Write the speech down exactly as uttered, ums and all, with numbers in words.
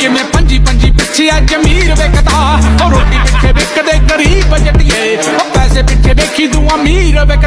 किवें पंजी पंजी पिछे अज अमीर विकदा रोटी पिछे विकदे गरीब जटिए पैसे पिछे वेखी तू अमीर विकदा।